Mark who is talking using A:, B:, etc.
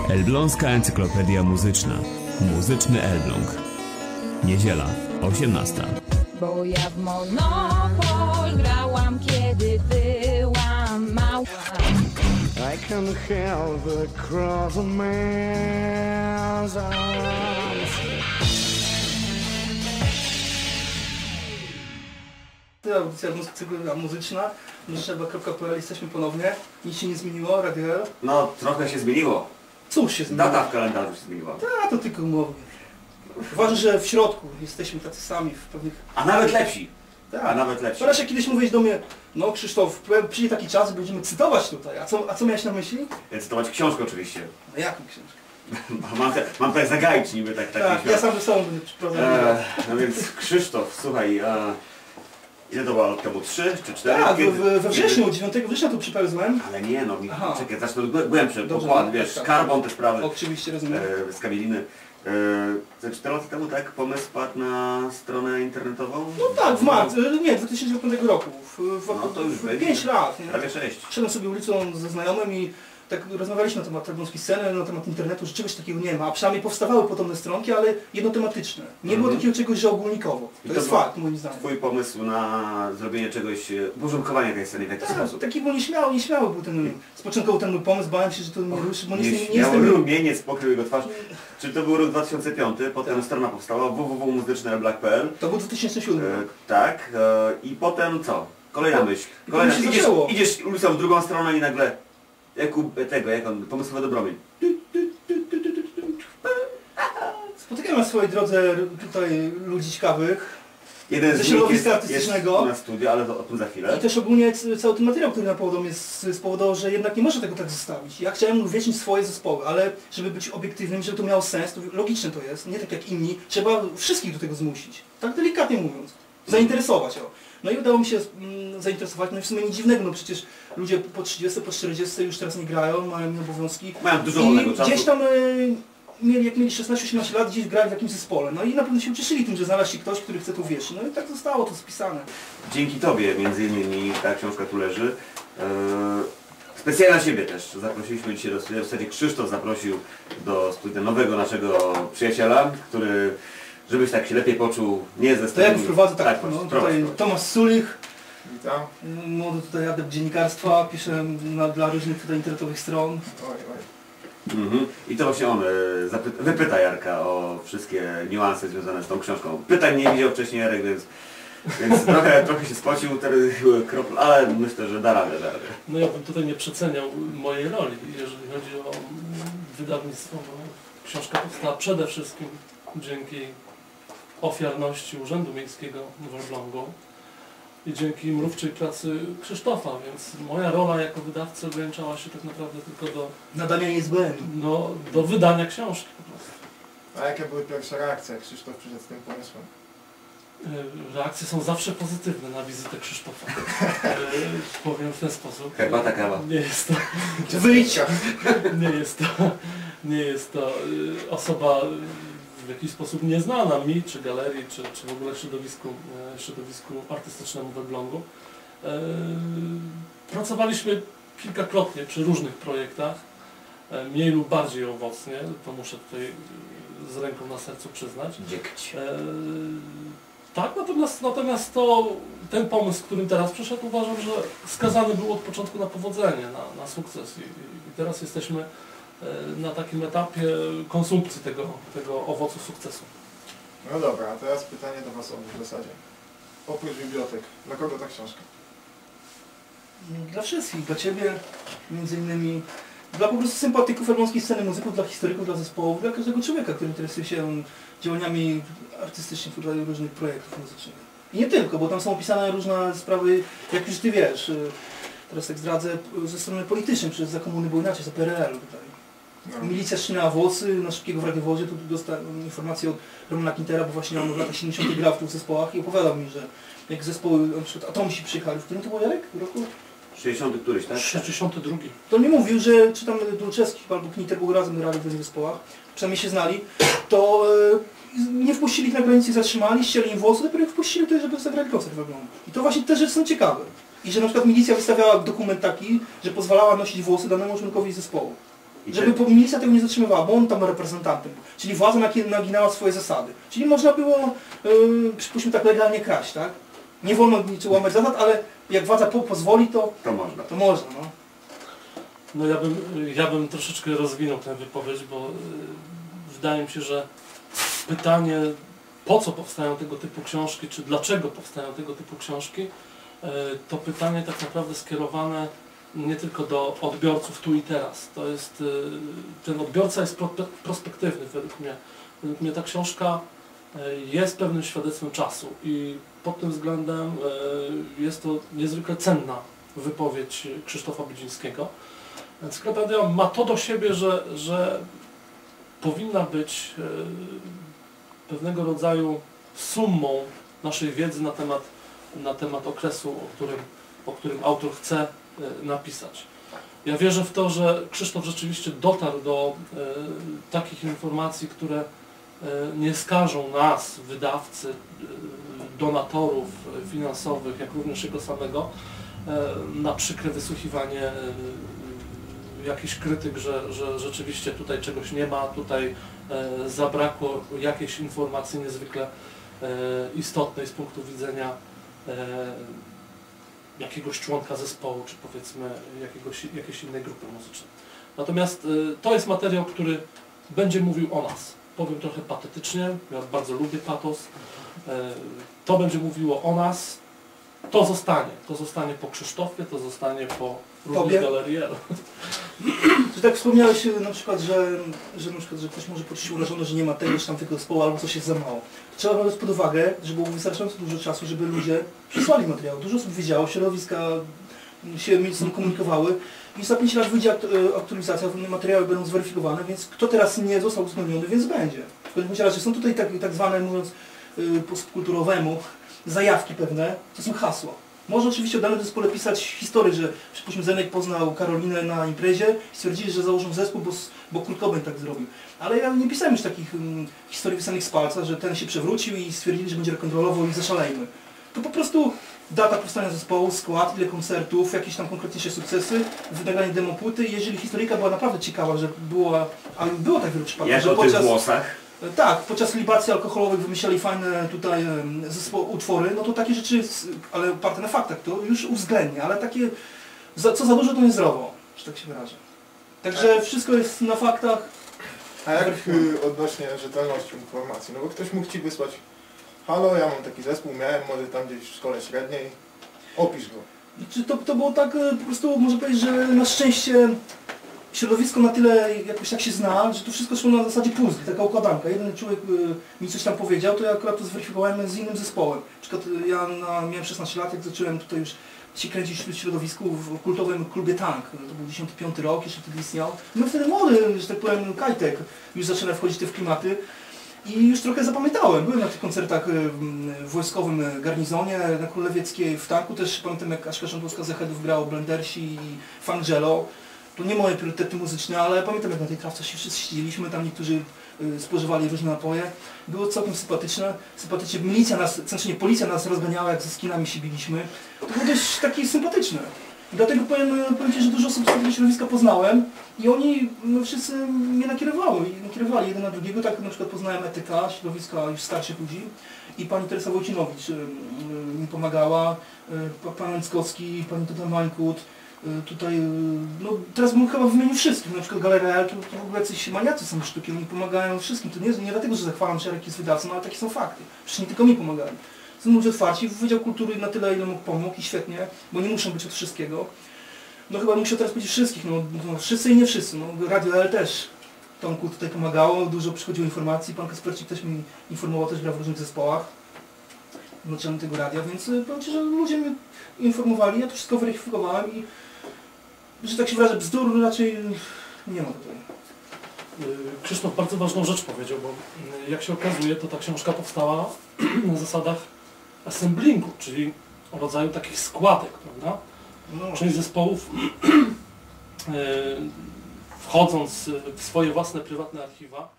A: Elbląska Encyklopedia Muzyczna. Muzyczny Elbląg. Niedziela, 18.
B: Bo ja w Monopol grałam, kiedy byłam mała.
C: I can help but cross a man's arms.
D: Audycja Encyklopedia Muzyczna. Muzyczna.pl. Jesteśmy ponownie. Nic się nie zmieniło, Radio L.
E: No, trochę się zmieniło.
D: Cóż się zmieniło?
E: Data w kalendarzu się zmieniła.
D: To tylko umowy. Uważam, że w środku jesteśmy tacy sami w pewnych...
E: A nawet lepsi.
D: Tak.
E: A nawet lepsi.
D: Chociaż jak kiedyś mówiłeś do mnie, no Krzysztof, przyjdzie taki czas, będziemy cytować tutaj. A co miałeś na myśli?
E: Cytować książkę oczywiście.
D: No jaką książkę?
E: mam tutaj zagaić niby tak.
D: Tak, ja sam ze sobą będę przeprowadzał.
E: No więc Krzysztof, słuchaj, ile to było temu? 3 czy 4?
D: Tak, we wrześniu, 9 września tu przypełzłem.
E: Ale nie no,
D: Aha.
E: czekaj, zacznę od głębszy pokład, wiesz,
D: tak.
E: karbon te sprawy.
D: Oczywiście, rozumiem.
E: Z kamieliny. Ze 4 lata temu, tak, pomysł padł na stronę internetową?
D: No tak, w marcu, nie, 2005 roku.
E: No to już
D: 5 lat. Nie?
E: Prawie 6.
D: Szedłem sobie ulicą ze znajomym i tak rozmawialiśmy na temat elbląskiej sceny, na temat internetu, że czegoś takiego nie ma, a przynajmniej powstawały podobne stronki, ale jednotematyczne. Nie było takiego czegoś, że ogólnikowo. To jest fakt, moim zdaniem.
E: Twój pomysł na zrobienie czegoś, uporządkowanie tej sceny w jakiś sposób?
D: Taki był nieśmiały był ten, z początku ten mój pomysł, bałem się, że to nie ruszy, bo nie
E: Śmiały
D: jestem...
E: rumieniec pokrył jego twarz. Czy to był rok 2005, potem strona powstała, www.muzyczny.pl.
D: To był 2007.
E: Tak, i potem co? Kolejna myśl. Idziesz ulicą w drugą stronę i nagle pomysłowy Dobromir.
D: Spotykam na swojej drodze tutaj ludzi ciekawych.
E: Jeden
D: ze
E: z nich
D: środowiska
E: jest
D: artystycznego.
E: na studiu, ale o tym za chwilę.
D: I też ogólnie cały ten materiał, który napowodował mnie spowodował, że jednak nie można tego tak zostawić. Ja chciałem uwiecznić swoje zespoły, ale żeby być obiektywnym, żeby to miało sens, to logiczne to jest, nie tak jak inni, trzeba wszystkich do tego zmusić. Tak delikatnie mówiąc. Zainteresować. No i udało mi się zainteresować, no i w sumie nic dziwnego, no przecież ludzie po 30, po 40 już teraz nie grają, mają obowiązki.
E: Mają dużo wolnego czasu.
D: Gdzieś tam jak mieli 16-18 lat, gdzieś grali w jakimś zespole. No i na pewno się ucieszyli tym, że znalazł się ktoś, który chce tu wierzyć. No i tak zostało to spisane.
E: Dzięki Tobie między innymi ta książka tu leży. Specjalnie na Ciebie też zaprosiliśmy dzisiaj do studia. W zasadzie Krzysztof zaprosił do studia nowego naszego przyjaciela, który, żebyś tak się lepiej poczuł, nie ze
D: To ja go wprowadzę tak,
E: prowadź.
D: Tomasz Sulich.
C: Witam.
D: Młody tutaj adept dziennikarstwa, piszę dla różnych tutaj internetowych stron.
E: I to właśnie on wypyta Jarka o wszystkie niuanse związane z tą książką. Pytań nie widział wcześniej Jarek, więc trochę się spocił, ale myślę, że da radę.
F: No ja bym tutaj nie przeceniał mojej roli, jeżeli chodzi o wydawnictwo, bo książka powstała przede wszystkim dzięki ofiarności Urzędu Miejskiego w Elblągu i dzięki mrówczej pracy Krzysztofa, więc moja rola jako wydawcy ograniczała się tak naprawdę tylko do
D: nadania ISBN.
F: No, do wydania książki po prostu.
C: A jakie były pierwsze reakcje, jak Krzysztof przyszedł z tym pomysłem?
F: Reakcje są zawsze pozytywne na wizytę Krzysztofa. Powiem w ten sposób.
E: Herbata, kawa.
F: Nie jest to...
D: Wyjścia!
F: Nie jest to osoba w jakiś sposób nieznana mi, czy galerii, czy w ogóle środowisku artystycznemu w Elblągu. Pracowaliśmy kilkakrotnie przy różnych projektach, mniej lub bardziej owocnie, to muszę tutaj z ręką na sercu przyznać. Tak, natomiast ten pomysł, z którym teraz przyszedł, uważam, że skazany był od początku na powodzenie, na sukces i teraz jesteśmy na takim etapie konsumpcji tego owocu sukcesu.
C: No dobra, a teraz pytanie do Was obu w zasadzie. Oprócz bibliotek, dla kogo ta książka?
D: Dla wszystkich, dla Ciebie między innymi, dla po prostu sympatyków elbląskiej sceny muzyków, dla historyków, dla zespołów, dla każdego człowieka, który interesuje się działaniami artystycznymi w rodzaju różnych projektów muzycznych. I nie tylko, bo tam są opisane różne sprawy, jak już Ty wiesz, teraz tak zdradzę, ze strony politycznej, przecież za komuny było inaczej, za PRL-u tutaj. No. Milicja ścinała włosy, na Szybkiego w radiowozie, tu dostałem informację od Romana Quintera, bo właśnie on w latach 70. grał w tych zespołach i opowiadał mi, że jak zespoły, na przykład Atomsi przyjechali, w którym to był Jarek? W roku?
E: 60 któryś, tak?
F: 62.
D: To mi mówił, że czy tam Dulczewski albo Kniter był razem grali w tych zespołach, przynajmniej się znali, to nie wpuścili ich na granicy, zatrzymali, ścięli im włosy, dopiero ich wpuścili tutaj, żeby zagrali koncert w Elblągu. I to właśnie te rzeczy są ciekawe. I że na przykład milicja wystawiała dokument taki, że pozwalała nosić włosy danemu członkowi zespołu. Żeby milicja tego nie zatrzymywała, bo on tam reprezentantem był. Czyli władza naginała swoje zasady. Czyli można było, przypuśćmy tak, legalnie kraść, tak? Nie wolno niczego łamać zasad, ale jak władza pozwoli, to
E: można.
D: To można, no.
F: No ja bym troszeczkę rozwinął tę wypowiedź, bo wydaje mi się, że pytanie, po co powstają tego typu książki, czy dlaczego powstają tego typu książki, to pytanie tak naprawdę skierowane nie tylko do odbiorców tu i teraz. To jest, ten odbiorca jest prospektywny według mnie. Według mnie ta książka jest pewnym świadectwem czasu i pod tym względem jest to niezwykle cenna wypowiedź Krzysztofa Bydzińskiego. Encyklopedia ma to do siebie, że powinna być pewnego rodzaju summą naszej wiedzy na temat okresu, o którym autor chce napisać. Ja wierzę w to, że Krzysztof rzeczywiście dotarł do takich informacji, które nie skażą nas, wydawcy, donatorów finansowych, jak również jego samego, na przykre wysłuchiwanie jakichś krytyk, że rzeczywiście tutaj czegoś nie ma, tutaj zabrakło jakiejś informacji niezwykle istotnej z punktu widzenia jakiegoś członka zespołu, czy powiedzmy jakiejś innej grupy muzycznej. Natomiast to jest materiał, który będzie mówił o nas. Powiem trochę patetycznie, ja bardzo lubię patos. To będzie mówiło o nas. To zostanie po Krzysztofie, to zostanie po również Galerielu.
D: Czy tak wspomniałeś na przykład, że ktoś może poczuć się urażony, że nie ma tego czy tamtego zespołu, albo coś jest za mało. Trzeba brać pod uwagę, że było wystarczająco dużo czasu, żeby ludzie przysłali materiał. Dużo osób wiedziało, środowiska się między sobą komunikowały i za 5 lat wyjdzie aktualizacja, materiały będą zweryfikowane, więc kto teraz nie został uwzględniony, więc będzie. W każdym razie są tutaj tak zwane, mówiąc po subkulturowemu, zajawki pewne, to są hasła. Można oczywiście o danym zespole pisać historię, że przypuśćmy Zenek poznał Karolinę na imprezie i stwierdzili, że założą zespół, bo Kurt Cobain tak zrobił. Ale ja nie pisałem już takich historii wysanych z palca, że ten się przewrócił i stwierdzili, że będzie rock'n'rollował i zaszalejmy. To po prostu data powstania zespołu, skład, ile koncertów, jakieś tam konkretniejsze sukcesy, wydawanie demo płyty. Jeżeli historyjka była naprawdę ciekawa, że było tak wiele przypadków,
E: jak
D: że
E: o tych włosach?
D: Tak, podczas libacji alkoholowych wymyślali fajne tutaj utwory, no to takie rzeczy, ale oparte na faktach, to już uwzględnia, ale takie, co za dużo to niezdrowo, że tak się wyrażę. Także wszystko jest na faktach.
C: A jak odnośnie rzetelności informacji? No bo ktoś mógł Ci wysłać: halo, ja mam taki zespół, miałem może tam gdzieś w szkole średniej, opisz go.
D: To było tak po prostu, można powiedzieć, że na szczęście środowisko na tyle jakoś tak się zna, że to wszystko szło na zasadzie puzli, taka układanka. Jeden człowiek mi coś tam powiedział, to ja akurat to zweryfikowałem z innym zespołem. Na przykład ja miałem 16 lat, jak zacząłem tutaj już się kręcić w środowisku w kultowym klubie Tank. To był 95 rok, jeszcze wtedy istniał. No wtedy młody, że tak powiem, kajtek, już zaczyna wchodzić w klimaty. I już trochę zapamiętałem. Byłem na tych koncertach w wojskowym garnizonie, na Królewieckiej, w Tanku też. Pamiętam, jak Aśka Szandłowska z Echedów grało Blendersi i Fangelo. To nie moje priorytety muzyczne, ale pamiętam, jak na tej trawce się wszyscy siedzieliśmy, tam niektórzy spożywali różne napoje. Było całkiem sympatyczne. Sympatycznie policja nas rozganiała, jak ze skinami się biliśmy. To było dość takie sympatyczne. I dlatego powiem Ci, że dużo osób z tego środowiska poznałem i oni wszyscy mnie nakierowali jeden na drugiego. Tak na przykład poznałem ETK, środowiska już starszych ludzi, i pani Teresa Wojcinowicz mi pomagała, pan Łęckowski, pani Tata Mańkut. Tutaj, no teraz bym chyba wymienił wszystkich, na przykład Galeria, to w ogóle jacyś maniacy są sztuki, oni pomagają wszystkim. To nie dlatego, że zachwalam się, jak jest wydawcą, ale takie są fakty. Przecież nie tylko mi pomagali. Są ludzie otwarci, Wydział Kultury na tyle, ile mógł, pomógł i świetnie, bo nie muszą być od wszystkiego. No chyba muszę teraz powiedzieć wszystkich, no wszyscy i nie wszyscy. No, Radio L też Tomku tutaj pomagało, dużo przychodziło informacji, pan Kaspercik też mi informował, też grał w różnych zespołach naczelnym tego radia, więc powiem Ci, że ludzie mnie informowali, ja to wszystko weryfikowałem i że tak się wyrażę, bzdur raczej nie ma tutaj.
F: Krzysztof bardzo ważną rzecz powiedział, bo jak się okazuje, to ta książka powstała na zasadach assemblingu, czyli o rodzaju takich składek, prawda?
D: No.
F: Część zespołów wchodząc w swoje własne prywatne archiwa